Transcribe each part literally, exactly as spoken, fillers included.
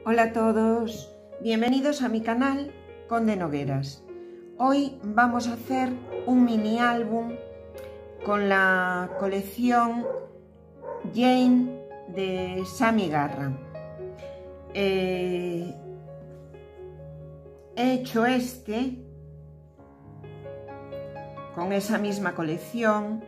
Hola a todos, bienvenidos a mi canal Conde Nogueras. Hoy vamos a hacer un mini álbum con la colección Jane de Sammy Garra. Eh, he hecho este con esa misma colección.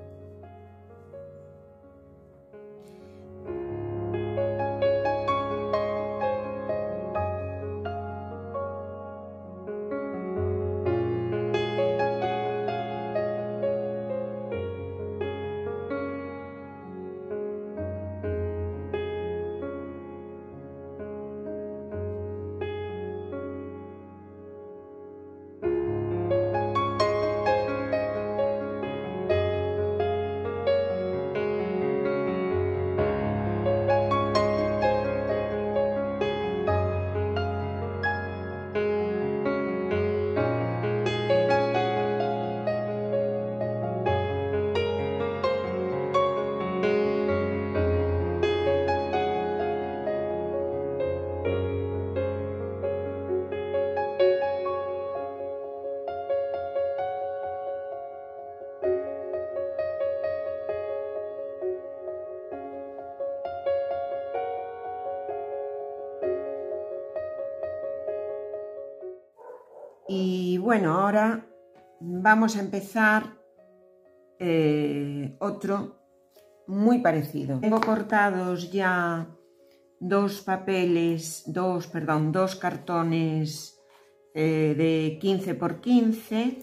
Y bueno, ahora vamos a empezar eh, otro muy parecido. Tengo cortados ya dos papeles, dos, perdón, dos cartones eh, de quince por quince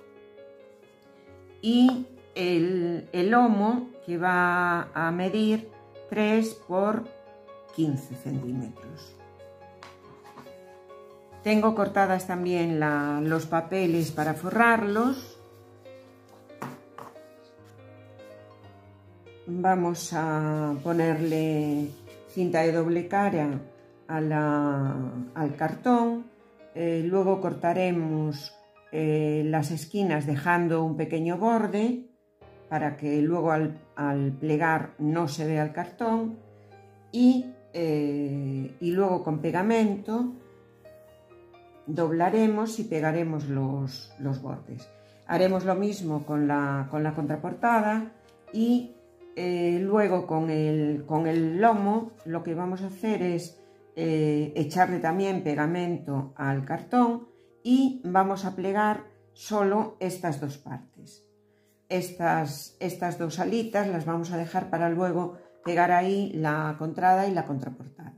y el, el lomo que va a medir tres por quince centímetros. Tengo cortadas también la, los papeles para forrarlos. Vamos a ponerle cinta de doble cara a la, al cartón. Eh, luego cortaremos eh, las esquinas dejando un pequeño borde para que luego al, al plegar no se vea el cartón. Y, eh, y luego con pegamento doblaremos y pegaremos los, los bordes. Haremos lo mismo con la, con la contraportada y eh, luego con el, con el lomo lo que vamos a hacer es eh, echarle también pegamento al cartón y vamos a plegar solo estas dos partes. Estas, estas dos alitas las vamos a dejar para luego pegar ahí la contrada y la contraportada.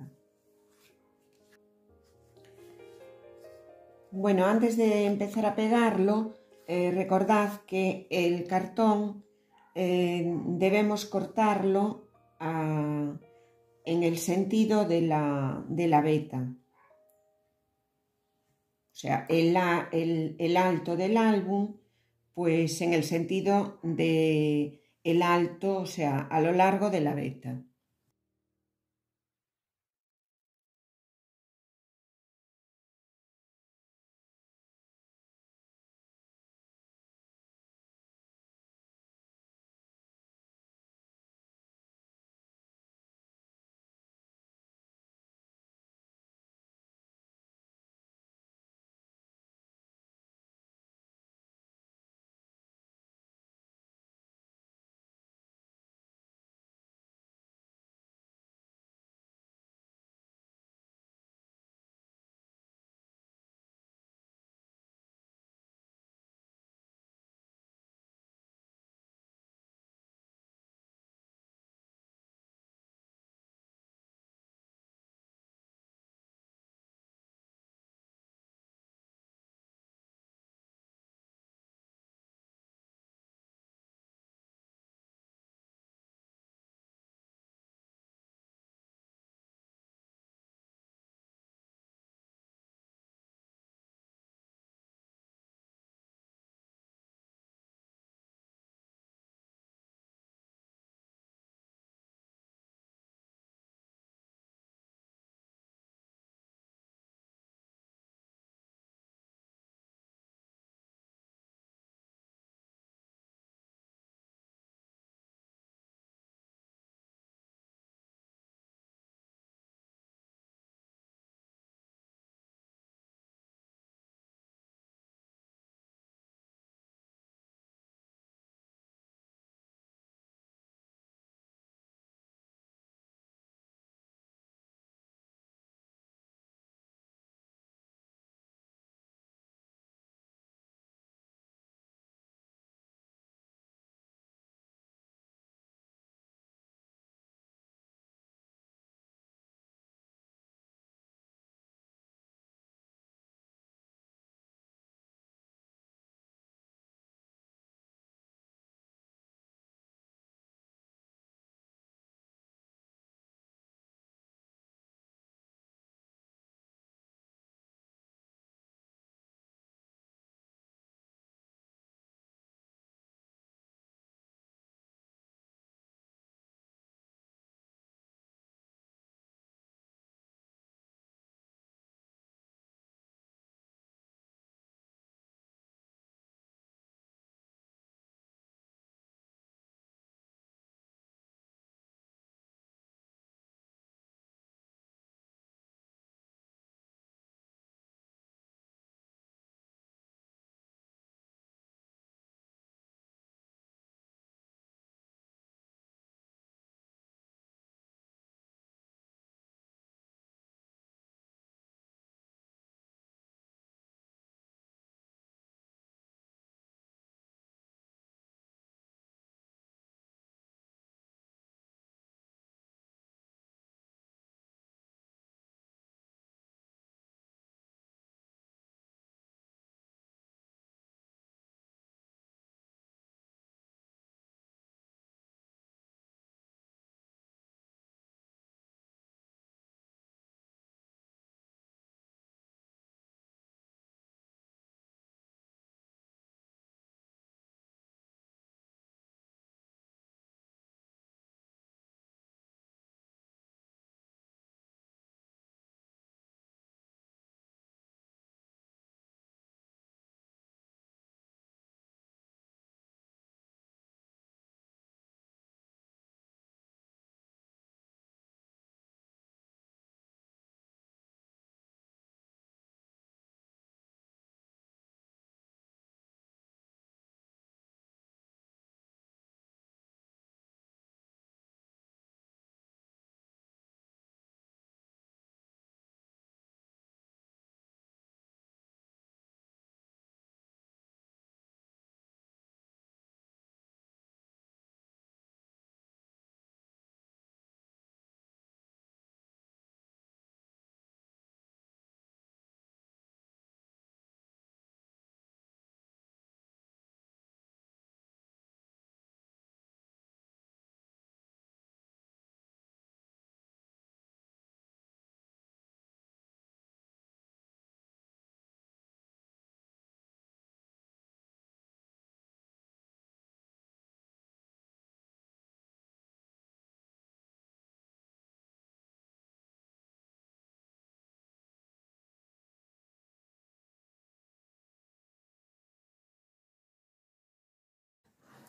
Bueno, antes de empezar a pegarlo, eh, recordad que el cartón eh, debemos cortarlo a, en el sentido de la, de la veta. O sea, el, el, el alto del álbum, pues en el sentido de el alto, o sea, a lo largo de la veta.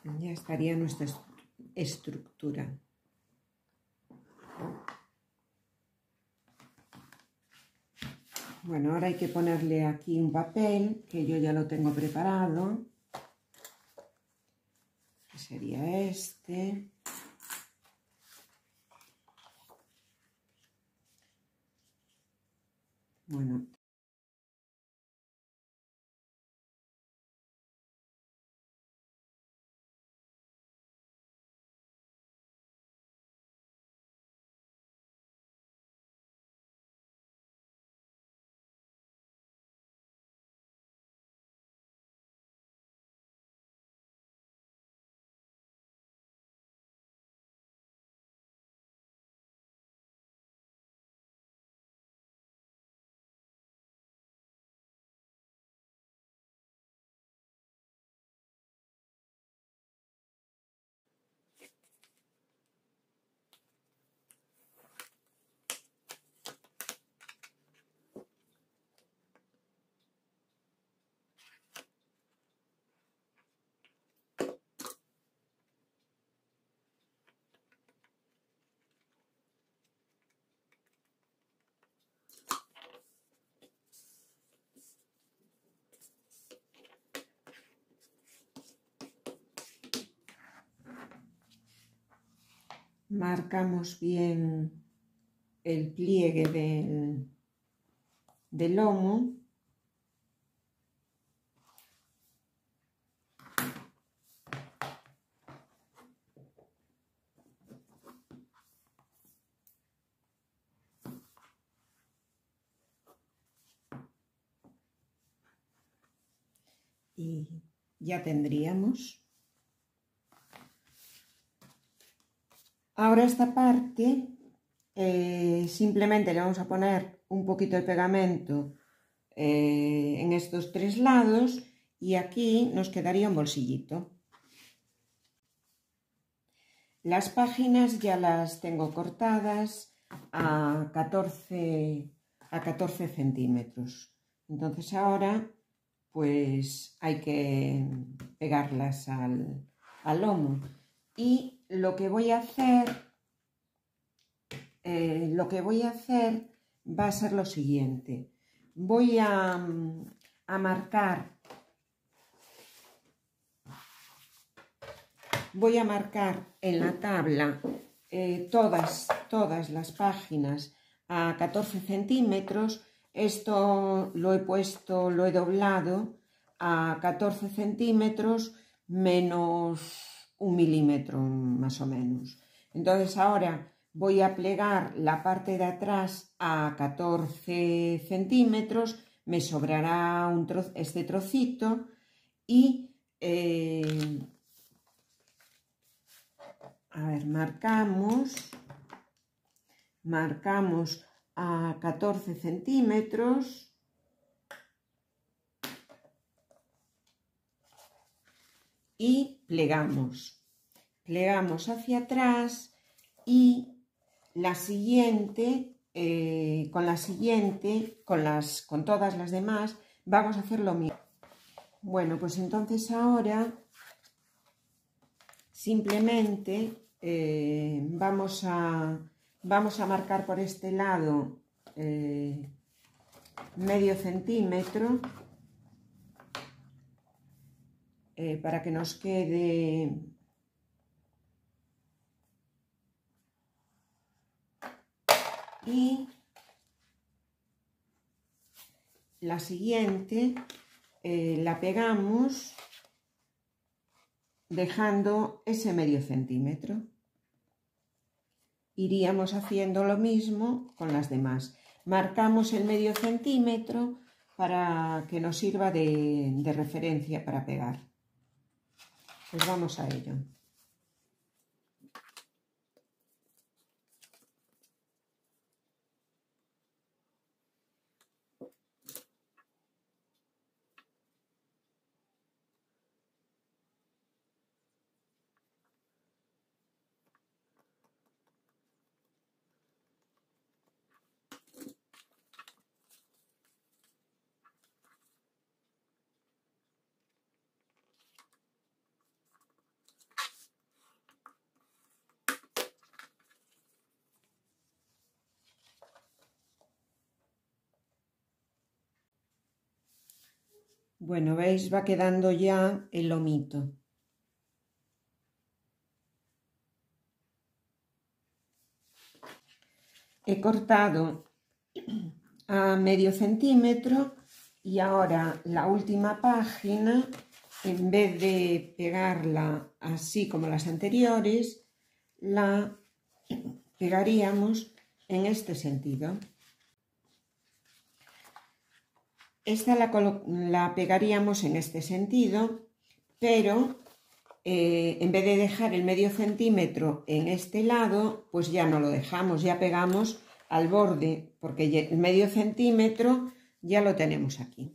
Ya estaría nuestra estructura. Bueno, ahora hay que ponerle aquí un papel, que yo ya lo tengo preparado, que sería este. Bueno. Marcamos bien el pliegue del, del lomo. Y ya tendríamos. Ahora esta parte eh, simplemente le vamos a poner un poquito de pegamento eh, en estos tres lados y aquí nos quedaría un bolsillito. Las páginas ya las tengo cortadas a catorce, a catorce centímetros. Entonces ahora pues hay que pegarlas al, al lomo. Y lo que voy a hacer, eh, lo que voy a hacer va a ser lo siguiente. Voy a, a marcar, voy a marcar en la tabla eh, todas, todas las páginas a catorce centímetros. Esto lo he puesto, lo he doblado a catorce centímetros menos un milímetro más o menos. Entonces ahora voy a plegar la parte de atrás a catorce centímetros, me sobrará un trozo, este trocito y eh, a ver, marcamos, marcamos a catorce centímetros. Y plegamos, plegamos hacia atrás y la siguiente, eh, con la siguiente, con, las, con todas las demás, vamos a hacer lo mismo. Bueno, pues entonces ahora simplemente eh, vamos, a, vamos a marcar por este lado eh, medio centímetro. Eh, para que nos quede y la siguiente eh, la pegamos dejando ese medio centímetro. Iríamos haciendo lo mismo con las demás. Marcamos el medio centímetro para que nos sirva de, de referencia para pegar. Pues vamos a ello. Bueno, veis, va quedando ya el lomito. He cortado a medio centímetro y ahora la última página, en vez de pegarla así como las anteriores, la pegaríamos en este sentido. Esta la, la pegaríamos en este sentido, pero eh, en vez de dejar el medio centímetro en este lado, pues ya no lo dejamos, ya pegamos al borde, porque el medio centímetro ya lo tenemos aquí.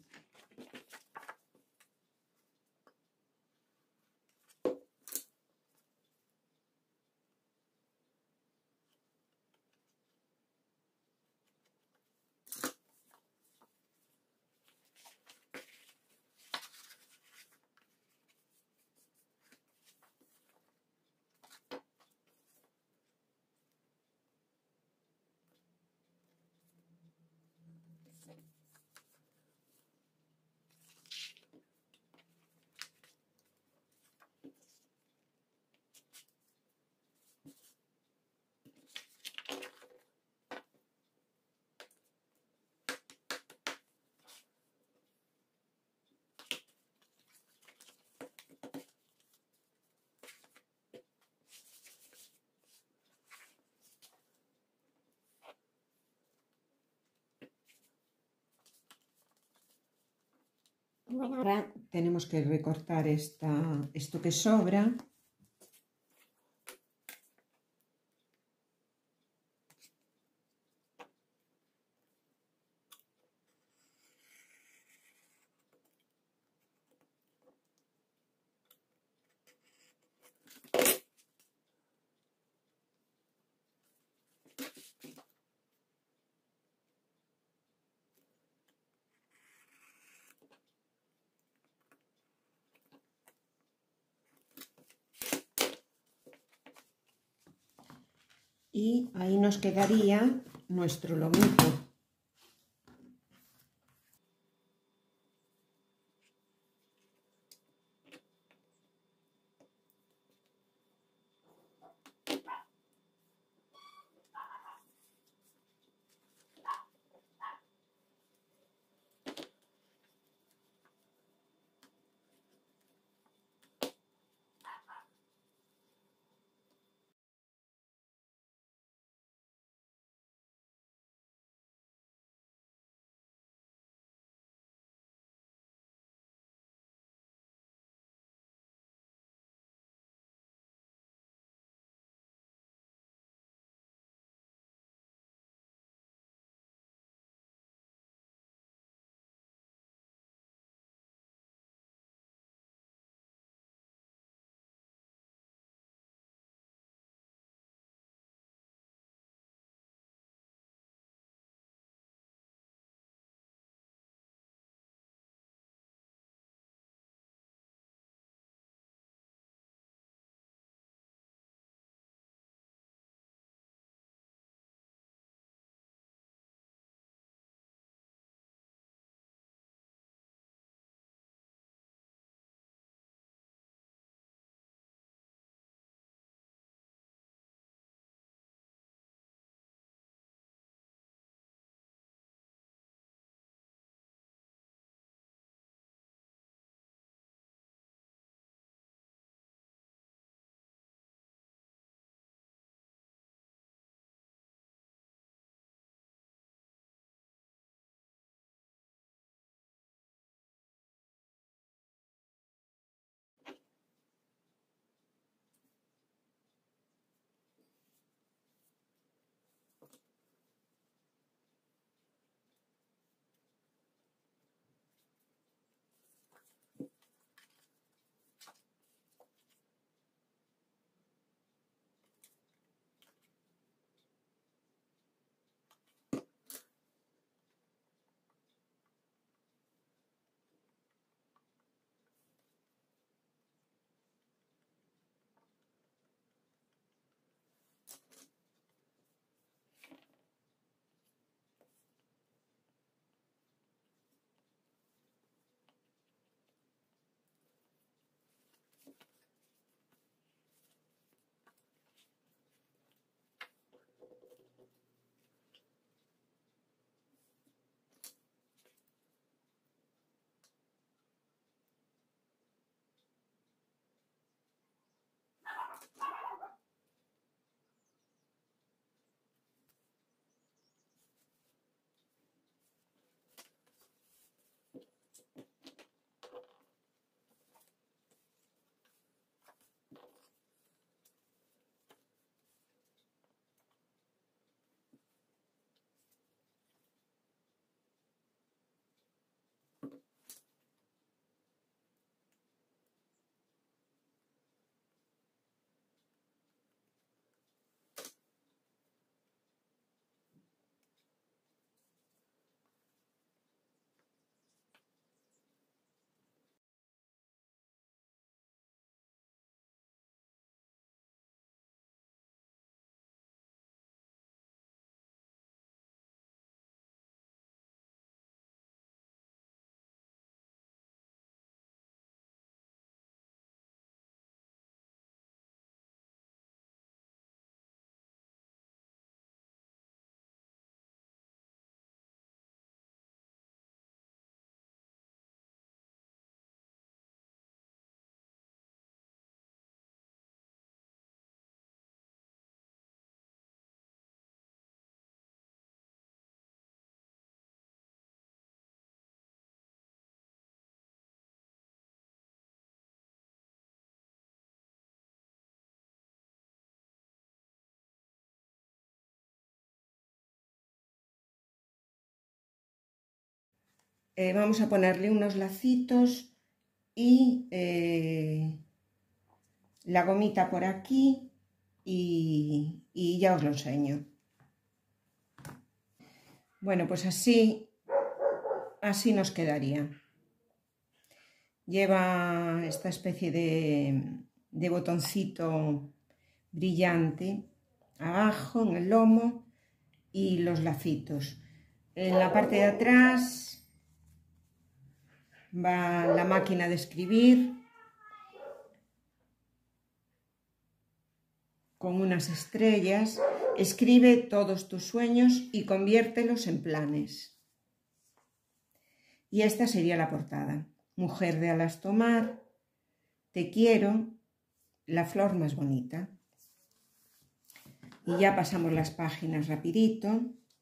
Bueno, ahora tenemos que recortar esta, esto que sobra. Y ahí nos quedaría nuestro lomito. eh, vamos a ponerle unos lacitos y eh, la gomita por aquí y, y ya os lo enseño. Bueno, pues así, así nos quedaría. Lleva esta especie de, de botoncito brillante abajo en el lomo y los lacitos. En la parte de atrás va la máquina de escribir con unas estrellas. Escribe todos tus sueños y conviértelos en planes. Y esta sería la portada. Mujer de alas tomar, te quiero, la flor más bonita. Y ya pasamos las páginas rapidito.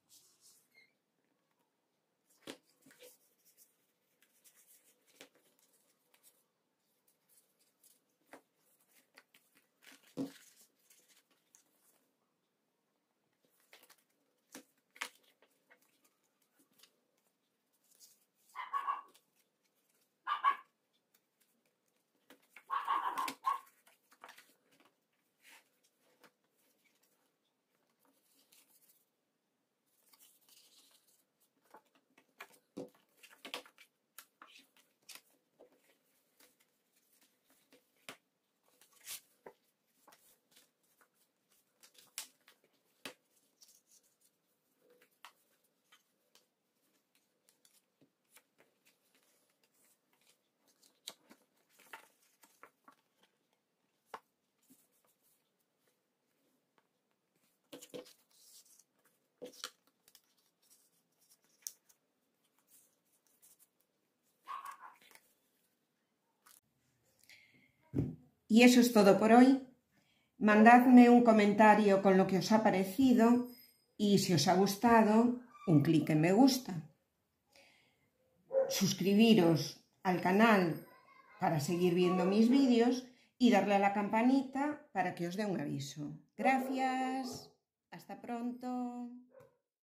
Y eso es todo por hoy. Mandadme un comentario con lo que os ha parecido y si os ha gustado, un clic en me gusta. Suscribiros al canal para seguir viendo mis vídeos y darle a la campanita para que os dé un aviso. Gracias. Hasta pronto.